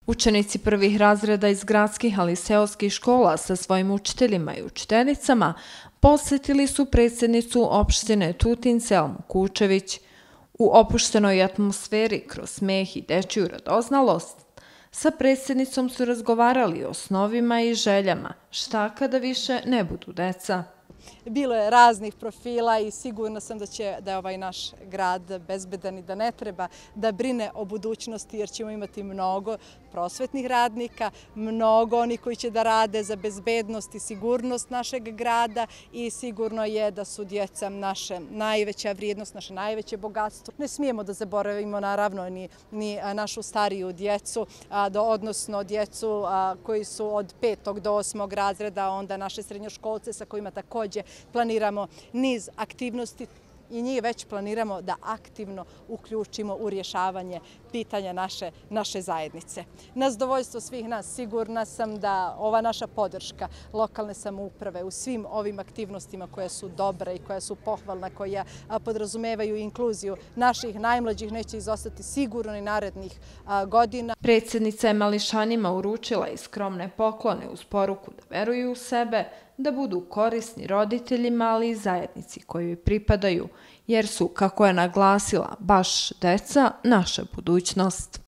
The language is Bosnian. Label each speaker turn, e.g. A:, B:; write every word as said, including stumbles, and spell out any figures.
A: Učenici prvih razreda iz gradskih ali i seoskih škola sa svojim učiteljima i učiteljicama posjetili su predsjednicu opštine Tutin Selmu Kučević. U opuštenoj atmosferi kroz smeh i dečiju radoznalost sa predsjednicom su razgovarali o snovima i željama, šta kada više ne budu deca.
B: Bilo je raznih profila i sigurna sam da će da je ovaj naš grad bezbedan i da ne treba da brine o budućnosti jer ćemo imati mnogo prosvetnih radnika, mnogo onih koji će da rade za bezbednost i sigurnost našeg grada i sigurno je da su djeca naša najveća vrijednost, naše najveće bogatstvo. Ne smijemo da zaboravimo naravno ni, ni našu stariju djecu, a, do, odnosno djecu a, koji su od petog do osmog razreda, onda naše srednjoškolce sa kojima također planiramo niz aktivnosti i njih već planiramo da aktivno uključimo u rješavanje pitanja naše, naše zajednice. Na zadovoljstvo svih nas sigurna sam da ova naša podrška lokalne samouprave u svim ovim aktivnostima koje su dobre i koje su pohvalne, koje podrazumevaju inkluziju naših najmlađih neće izostati sigurno i narednih godina.
A: Predsjednica je mališanima uručila i skromne poklone uz poruku da veruju u sebe, da budu korisni roditeljima, ali i zajednici kojoj pripadaju, jer su, kako je naglasila, baš deca naša budućnost.